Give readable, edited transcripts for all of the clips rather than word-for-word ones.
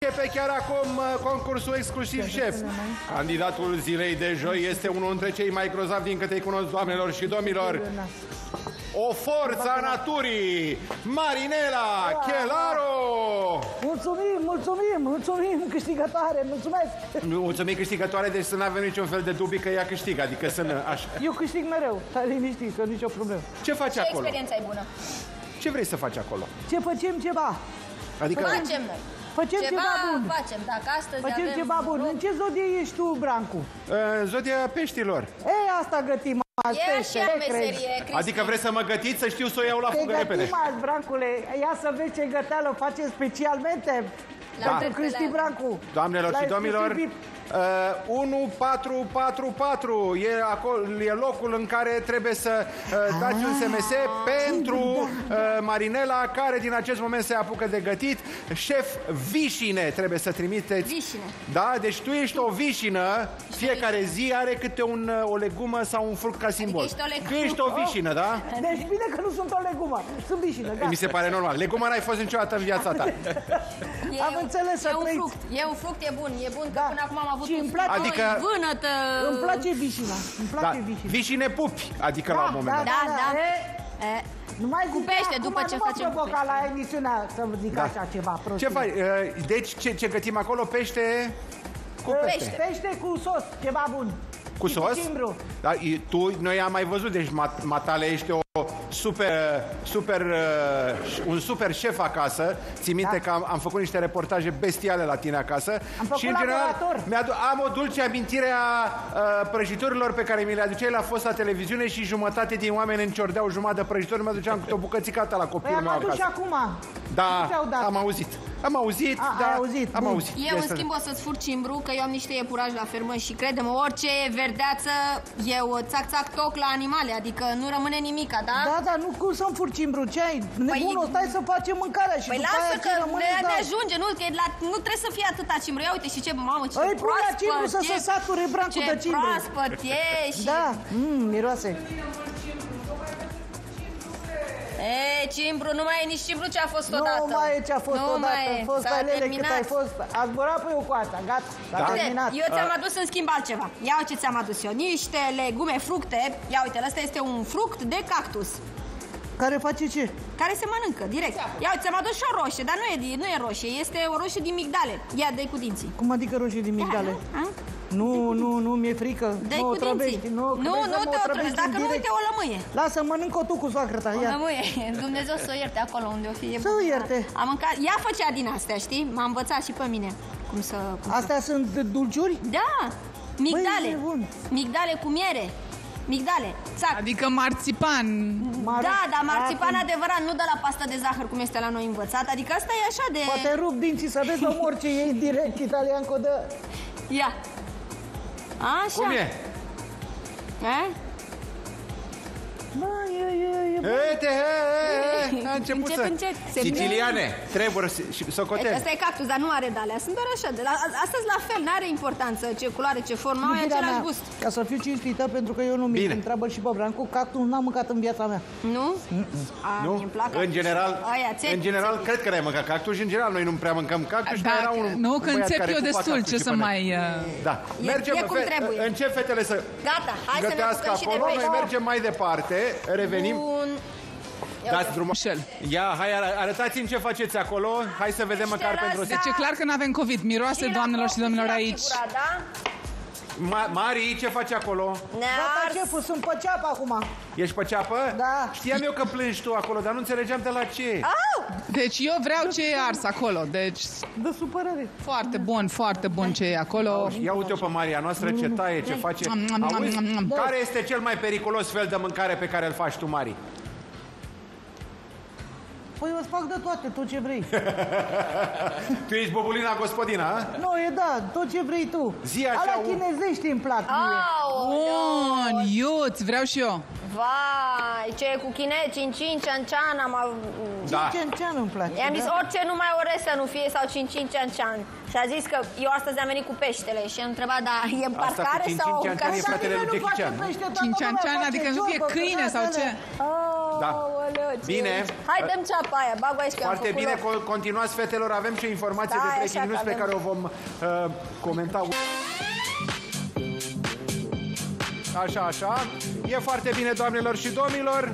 începe chiar acum concursul exclusiv șef. Candidatul zilei de joi este unul dintre cei mai grozavi din câte îi cunosc, doamnelor și domnilor. O forță a naturii, Marinela Chelaro! Mulțumim, câștigătoare, mulțumesc! Mulțumim câștigătoare, deci să nu avem niciun fel de dubii că ea câștigă, adică să nu... Așa. Eu câștig mereu, stai liniștit, că nicio problemă. Ce faci acolo? Ce experiență ai bună? Ce vrei să faci acolo? Ce facem ceva? Adică... Facem noi. Facem ceva bun. Facem, dacă astăzi Facem avem... ceva bun. În ce zodie ești tu, Brancu? Zodia peștilor. Ei, asta gătim azi, E pește, așa ce crezi? meserie, Cristi. Adică vreți să mă gătiți, să știu să o iau la fugă repede. Te gătim azi, Brancule. Ia să vezi ce găteală face specialmente pentru Cristi Brancu. Doamnelor și domnilor, 1444 e locul în care trebuie să dați un SMS pentru Marinela, care din acest moment se apucă de gătit. Șef vișine trebuie să trimiteți. Vișine. Da, deci tu ești o vișină, fiecare zi are câte o legumă sau un fruct ca simbol. Adică Tu ești o vișină, da? Deci bine că nu sunt o legumă, sunt vișină, gata. Mi se pare normal. Legumă n-ai fost niciodată în viața ta. Am înțeles să trăiți. E un fruct, e bun, că până acum am avut și un îmi place, adică... vânătă. Îmi place vișina, Vișine pupi, adică la un moment dat. Da. Numai cu pește, după ce facem cu pește. la emisiunea să vă zic așa ceva prost. Ce faci? Deci ce gătim acolo? Pește cu pește. Pește cu sos, ceva bun. Cu sos? Da, noi am mai văzut, deci matale ești un super șef acasă. Ții minte că am făcut niște reportaje bestiale la tine acasă. Și în general am o dulce amintire a prăjiturilor pe care mi le aduceai la fosta televiziune și jumătate din oameni înciordeau jumătate de prăjituri, mă duceam cu o bucățicată la copilul meu acasă. Și acum. Da, am auzit. Am auzit. Eu, în schimb, o să-ți fur cimbru, că eu am niște iepurași la fermă și, crede-mă, orice verdeață, eu țac toc la animale, adică nu rămâne nimica, da? Da, nu, cum să-mi fur cimbru, ce ai? Nebunul, stai să facem mâncarea și după lasă aia că ne ajunge, nu trebuie să fie atâta cimbru. Ia uite și ce, mamă, ce proaspăt. Îi pune cimbru să se sature Brancu de cimbru. Ce proaspăt e și... Da, miroase. Cimbru, nu mai e nici cimbru ce a fost odată. Nu mai e ce a fost odată. A fost alele cât ai fost. A zburat pe eu cu asta, gata, s-a terminat. Eu ți-am adus în schimb altceva. Ia ce ți-am adus eu. Niște legume, fructe. Ia uite, ăsta este un fruct de cactus. Care face ce? Care se mănâncă, direct. Ia uite, ți-am adus și o roșie, dar nu e roșie. Este o roșie din migdale. Ia, dă-i cu dinții. Cum adică roșie din migdale? Nu, mi-e frică. Dă-i cu dinții. Nu te otrăvești, dacă nu, uite, o lămâie. Lasă, mănânc-o tu cu soacră ta, ia. O lămâie, Dumnezeu să o ierte acolo unde o fie. Să o ierte. Am mâncat, ea făcea din astea, știi? M-a învățat și pe mine Astea sunt dulciuri? Da, migdale. Migdale cu miere. Migdale, țac. Adică marțipan. Da, dar marțipan adevărat, nu de la pasta de zahăr cum este la noi învățat. Adică asta e așa de... Poate rup dinții să vezi omor ce e direct italian cu dă. Ia. Așa. Cum e? A început încet. Siciliane, trebuie să cotem. Asta e cactus, dar nu are de alea. Sunt doar așa. Astăzi la fel, n-are importanță ce culoare, ce formă, au același gust. Ca să fiu cinstită, pentru că eu nu mi întreabă și pe Brancu, cactus n-am mâncat în viața mea. Nu? Nu? În general, cred că n-ai mâncat cactus și în general noi nu prea mâncăm cactus. Nu, că înțep eu destul, ce să mai... Da, mergem, încep fetele să gătească acolo, noi mergem mai departe, revenim. Dați drumul. Ia, hai, arătați-mi ce faceți acolo. Hai să vedem măcar pentru... Deci e clar că nu avem COVID. Miroase, doamnelor și domnilor, aici. Mari, ce faci acolo? Gata, șeful, sunt pe ceapă acum. Ești pe ceapă? Da. Știam eu că plângi tu acolo, dar nu înțelegeam de la ce. Deci eu vreau ce e ars acolo. Deci... De supărare. Foarte bun ce e acolo. Ia uite-o pe Maria noastră, ce taie, ce face. Auzi, care este cel mai periculos fel de mâncare pe care îl faci tu, Mari? Păi eu îți fac de toate, tot ce vrei. Tu ești bobulina gospodina, a? Nu, tot ce vrei tu. Zi așa. Alea chinezești îmi plac mie. Bun, iuți, vreau și eu. Vai, ce e cu chine, cincin, cian-cian, Da. Cian îmi place. I-am zis orice numai orez să nu fie sau cincin, cian-cian. Și a zis că eu astăzi am venit cu peștele și am întrebat, da, e în parcare sau... Cincin, e fratele lui Jackie Chan. Cincin, adică nu fie câine sau ce? Da. Bine. Hai, dăm ceapa aia, bag aici că Foarte am făcut bine, loc. continuați, fetelor, avem și o informație Da, de așa breaking că news pe avem. care o vom comenta. Așa. E foarte bine, doamnelor și domnilor.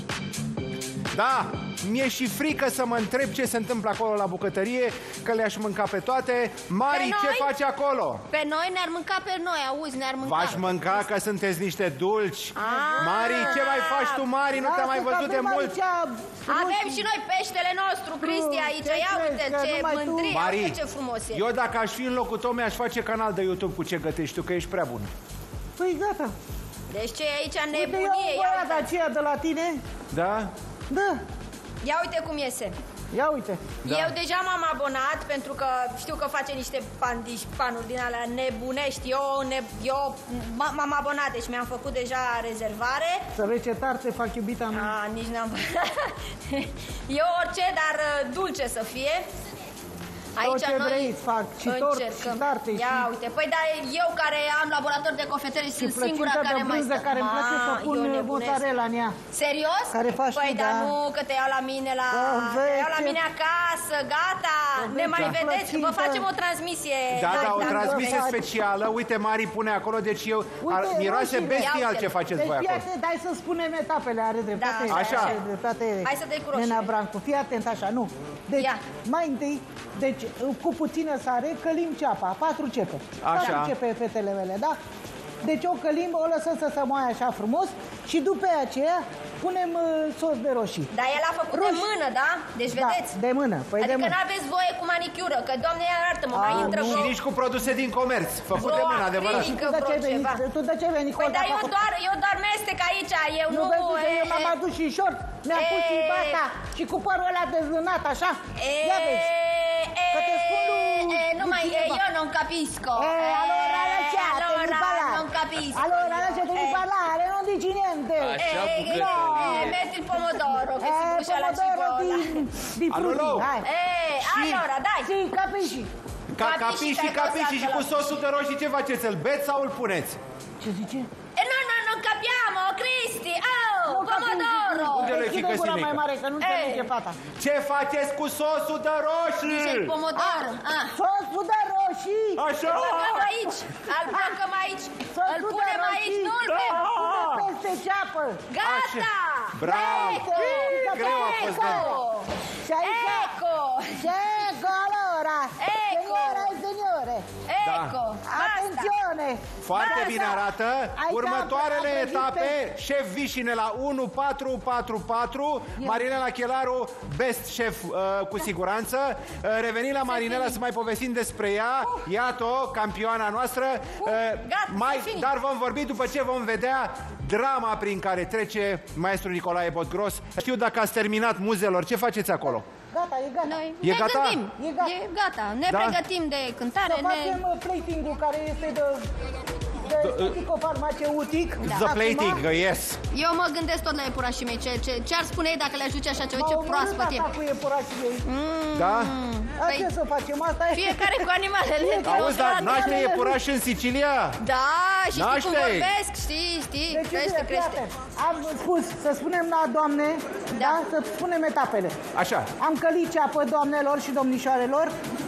Da, mi-e și frică să mă întreb ce se întâmplă acolo la bucătărie, că le-aș mânca pe toate. Mari, ce faci acolo? Pe noi ne-ar mânca pe noi, auzi, ne-ar mânca. V-aș mânca că sunteți niște dulci. Mari, ce mai faci tu, Mari? Nu te-am mai văzut de mult. Avem și noi peștele nostru, Cristi, aici. Ia uite ce mândrie, Mari, uite ce frumos e. eu dacă aș fi în locul tău, mi-aș face canal de YouTube cu ce gătești tu, că ești prea bun. Păi gata. Deci ce e aici Uite, nebunie? eu băiata aceea de la tine. Da? Da. Ia uite cum iese. Ia uite. Da. Eu deja m-am abonat pentru că știu că face niște panuri din alea nebunești. Eu m-am abonat, deci mi-am făcut deja rezervare. Să vezi ce tarte fac iubita mea. Nici n-am... Eu orice, dar dulce să fie. Tot ce vrei îți fac, și tort, și tarte. Ia uite, păi dar eu care am laborator de confetărie sunt singura care mai stă. care îmi place să pun mozzarella în ea. Serios? Care faci păi tu, dar da. nu, că te iau la mine te iau la mine acasă, gata. Ne mai vedeți, vă facem o transmisie. Da, o transmisie specială. Uite, Mari pune acolo, deci eu miroase bestial ce faceți voi acolo. Deci, dai să spunem etapele, are dreptate. Așa. Hai să dai cu roșii. Nena Brancu, fii atent așa, nu. Deci, mai întâi, deci, cu puțină sare, călim ceapa, 4 cepe. Așa. 4 cepe, fetele mele, da? Deci o călim, o lăsăm să se moaie așa frumos și după aceea punem sos de roșii. Dar el a făcut de mână, da? Deci vedeți? Da, de mână. Păi adică de mână. n-aveți voie cu manicură, că doamne iartă-mă, mai intră Și nici cu produse din comerț, făcut de mână, adevărat. Tu de ce veni? Păi dar eu doar mestec aici, eu nu... Eu m-am adus și short, mi-am pus și bata și cu părul ăla dezlânat, așa. Ia vezi. Că te spun nu mai, eu non capisco. Allora lasciate di parlare. Non capisco. Allora lasciate di parlare, non dici niente. Metti il pomodoro che si brucia la cipolla. Di frutti, dai. Allora, dai. Sì, capisci. Capisci și cu sosul de roșii ce faceți? Îl beți sau îl puneți? Ce zice? No, non capiamo, Cristi. Pomodoro. Unde le fi găsit mai mare, că nu înțelege fata. Ce faceți cu sosul de roșii? Dice il pomodoro. Sosul de roșii. Așa. Îl băgăm aici. Îl băgăm aici. Îl punem aici. Nu-l peste ceapă. Gata. Bravo. Greu a fost de... Ecco. Ecco, allora. Signora e signore. Ecco. Attenzione. Foarte bine arată. Următoarele etape, șef Vișine la 1444, Marinela Chelaru, best șef cu siguranță. Revenim la Marinela să mai povestim despre ea. Iată-o, campioana noastră. Dar vom vorbi după ce vom vedea drama prin care trece maestru Nicolae Botgros. Știu dacă ați terminat muzelor, ce faceți acolo? Gata, e gata. Noi E gata? gândim. E gata. Ne pregătim de cântare. Să facem plating-ul care este de psicofarmaceutic. The plating, yes. Eu mă gândesc tot la iepurașii mei. Ce ar spune ei dacă le ajuce așa ceva? Ce proaspăt e. Cu iepurașii mei. Da? Ce să facem? Asta e. Fiecare cu animalele. Auzi, dar naște iepuraș în Sicilia? Da, și știi cum vorbesc, știi, crește. Am spus să spunem la doamne, da, să spunem etapele. Așa. Am călit ceapă, doamnelor și domnișoarelor,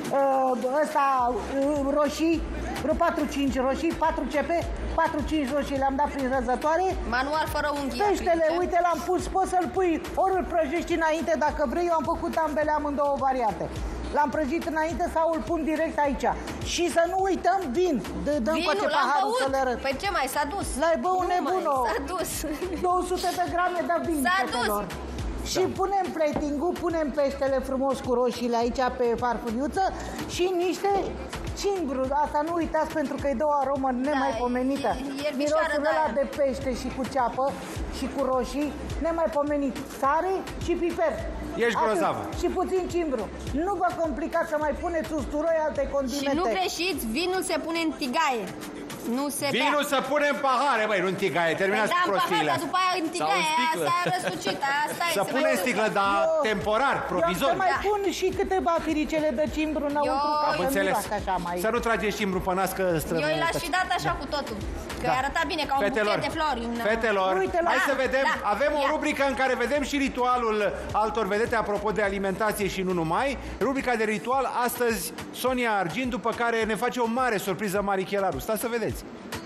ăsta roșii, vreo 4-5 roșii, 4 cepe, 4-5 roșii le-am dat prin răzătoare. Manual fără unghii. Peștele, uite, l-am pus, poți să-l pui, ori îl prăjești înainte dacă vrei, eu am făcut ambele, amândouă variante. L-am prăjit înainte sau îl pun direct aici. Și să nu uităm vin. Dăm cu ce paharul să le arăt. Păi ce mai, s-a dus. L-ai băut nebunul. S-a dus. 200 de grame de vin. S-a dus. Și punem plating-ul, punem peștele frumos cu roșiile aici pe farfuriuță și niște cimbru. Asta nu uitați pentru că îi dă o aromă nemaipomenită. Mirosul ăla de pește și cu ceapă și cu roșii, nemaipomenit. Sare și piper. Ești grozavă. Și puțin cimbru. Nu vă complicați să mai puneți usturoi, alte condimente. Și nu greșiți, vinul se pune în tigaie. Nu se bea. Vinul să punem pahare, băi, nu în tigaie, terminați cu prostiile. Dar după aia în tigaie aia s-a răsucit, asta e. Să punem sticlă, dar temporar, provizor. Eu să mai pun și câteva firicele de cimbru înăuntru, ca Am să nu înțeles. fac așa mai... Să nu trageți cimbru pe nas, că străbună. Eu l-aș fi dat așa cu totul. Că arăta bine, ca un buchet de flori. Fetelor, Uite, hai să vedem, da, avem o ia. rubrică în care vedem și ritualul altor vedete, apropo de alimentație și nu numai. Rubrica de ritual, astăzi Sonia Argint, după care ne face o mare surpriză Mari Chelaru. Stați să vedeți.